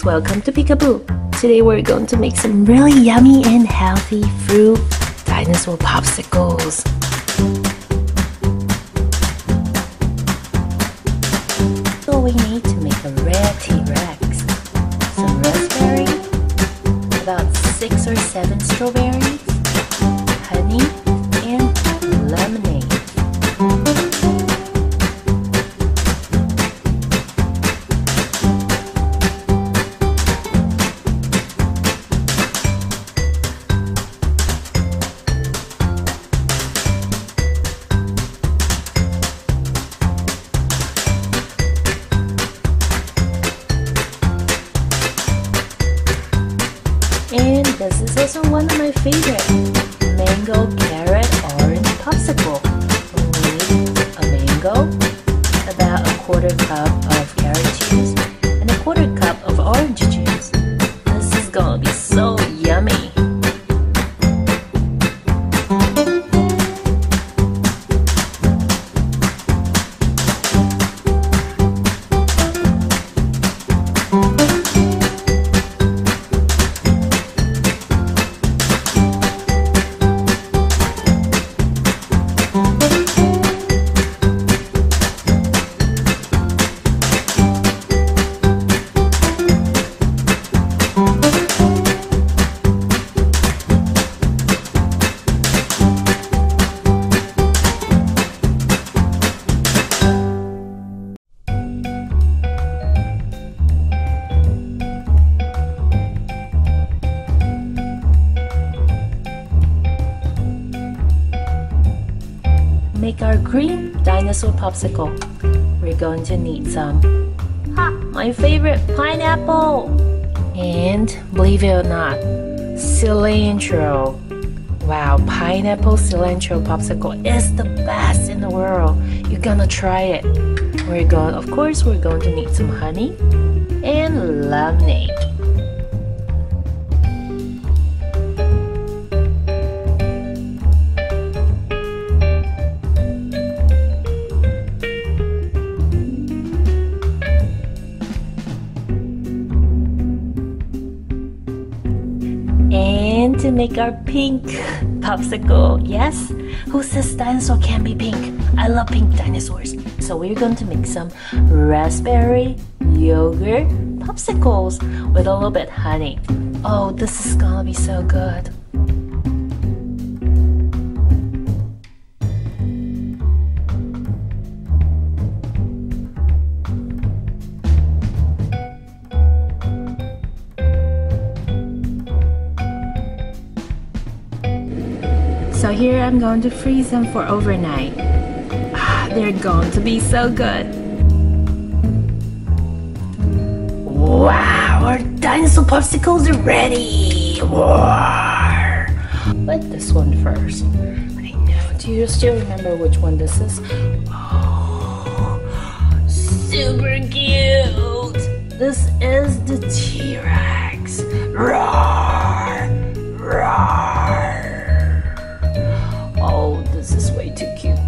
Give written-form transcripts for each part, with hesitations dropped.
welcome to Peekaboo. Today we're going to make some really yummy and healthy fruit dinosaur popsicles. So we need to make a red T-Rex, some raspberry, about 6 or 7 strawberries, honey, and lemonade. And this is also one of my favorite, mango, carrot, orange popsicle. We need a mango, about a quarter cup of carrot juice, and a quarter cup of orange juice. This is gonna be so yummy. Make our green dinosaur popsicle. We're going to need some, my favorite, pineapple, and believe it or not, cilantro. Wow, pineapple cilantro popsicle is the best in the world. You're gonna try it. Of course, we're going to need some honey and lemonade. And to make our pink popsicle, yes? Who says dinosaur can be pink? I love pink dinosaurs. So we're going to make some raspberry yogurt popsicles with a little bit honey. Oh, this is gonna be so good. So here I'm going to freeze them for overnight. They're going to be so good. Wow, our dinosaur popsicles are ready. Wow. But this one first. I know, do you still remember which one this is? Oh, super cute. This is the T-Rex. Roar, roar. Oh, this is way too cute.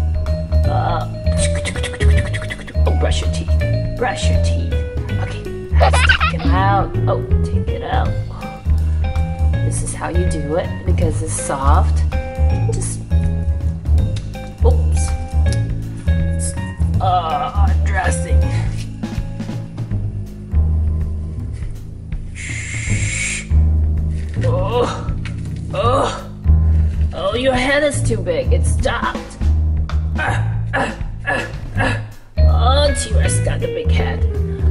Oh, brush your teeth. Brush your teeth. Okay, let's take it out. Oh, take it out. This is how you do it because it's soft. Just, oops. It's, dressing. Oh, your head is too big. It stopped. Oh, T-Rex got a big head.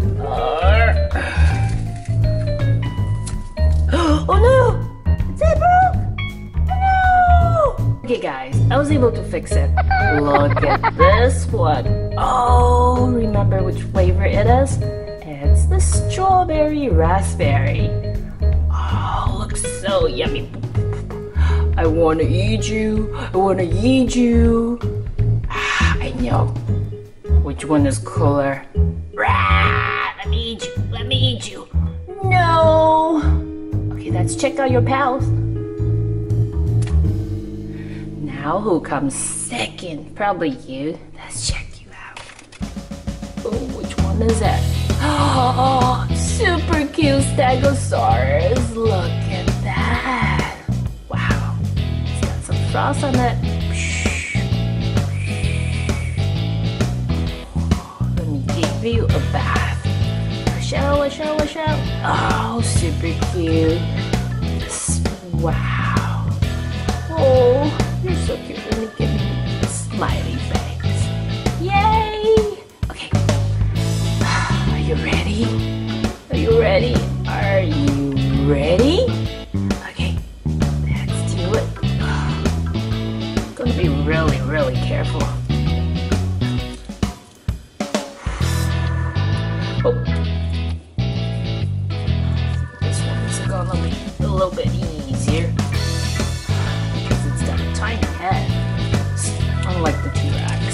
Oh no! It broke! Oh no! Okay guys, I was able to fix it. Look at this one. Oh, remember which flavor it is? It's the strawberry raspberry. Oh, looks so yummy. I wanna eat you. I wanna eat you. I know. Which one is cooler? Let me eat you. Let me eat you. No. Okay, let's check out your pals. Now who comes second? Probably you. Let's check you out. Oh, which one is that? Oh, super cute Stegosaurus. Look at that. Wow. It's got some frost on it. Let me give you a bath. A shower. Oh, super cute. Wow. Oh, you're so cute. Let me give you a smiley face. Yay! Okay. Are you ready? Are you ready? Are you ready? Okay. Let's do it. I'm gonna be really careful. Oh. This one's gonna be a little bit easier because it's got a tiny head, unlike the T-Rex.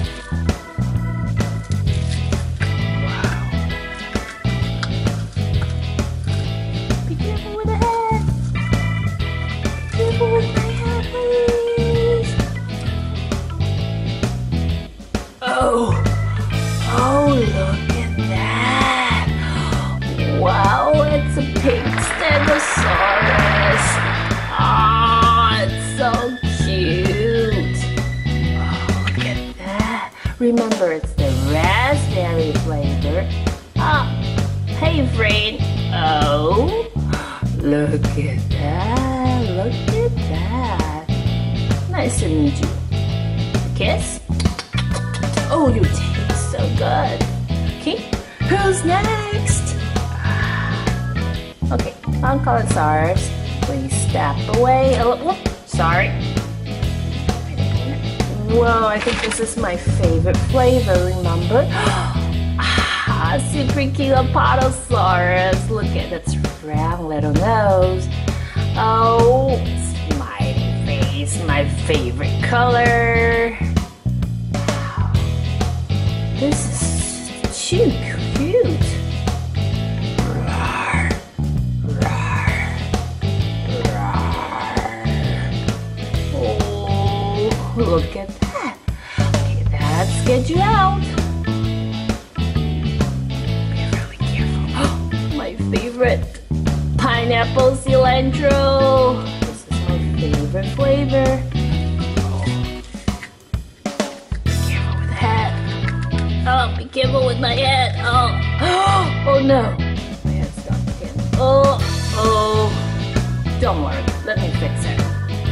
Wow. Be careful with the head. Be careful with my head, please. Oh, look at that. Wow, it's a pink Stegosaurus. Oh, it's so cute. Oh, look at that. Remember, it's the raspberry flavor. Oh, hey, friend. Oh, look at that. Look at that. Nice to meet you. A kiss? Oh, you taste so good. Okay, who's next? Okay, Apatosaurus, please step away a little. Sorry. Whoa, I think this is my favorite flavor, remember? Super cute Apatosaurus. Look at its round little nose. Oh, smiley face, my favorite color. Wow. This is too cute. Look at that. Okay, let's get you out. Be really careful. Oh, my favorite pineapple cilantro. This is my favorite flavor. Oh. Be careful with the head. Oh, be careful with my head. Oh, oh no. My head's stuck again. Oh. Don't worry. Let me fix it.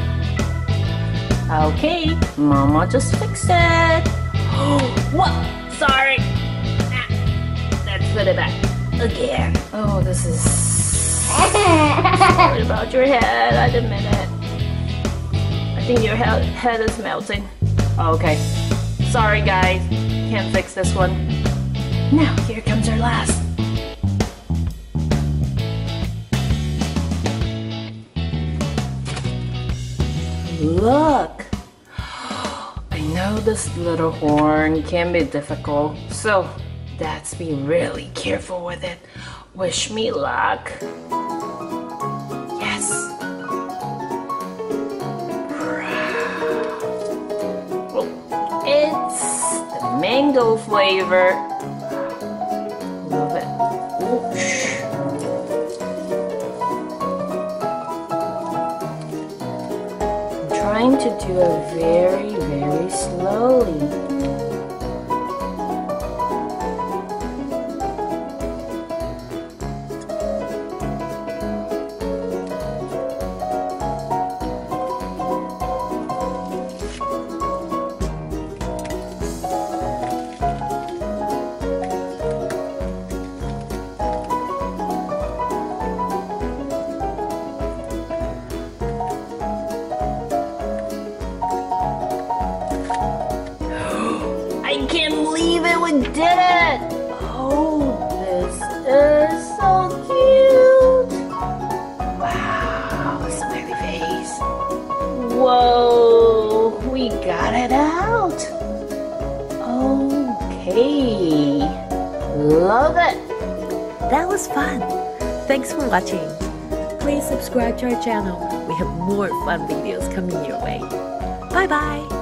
Okay, Mama just fixed it. What? Sorry. Let's put it back again. Oh, this is... Sorry about your head. I didn't mean it. I think your head is melting. Okay. Sorry, guys. Can't fix this one. Now, here comes our last. Look! I know this little horn can be difficult, so let's be really careful with it. Wish me luck. Yes! Oh, it's the mango flavor. Love it. Ooh. Trying to do it very slowly. I can't believe it, we did it! Oh, this is so cute! Wow, smiley face. Whoa, we got it out! Okay, love it! That was fun! Thanks for watching! Please subscribe to our channel. We have more fun videos coming your way. Bye bye!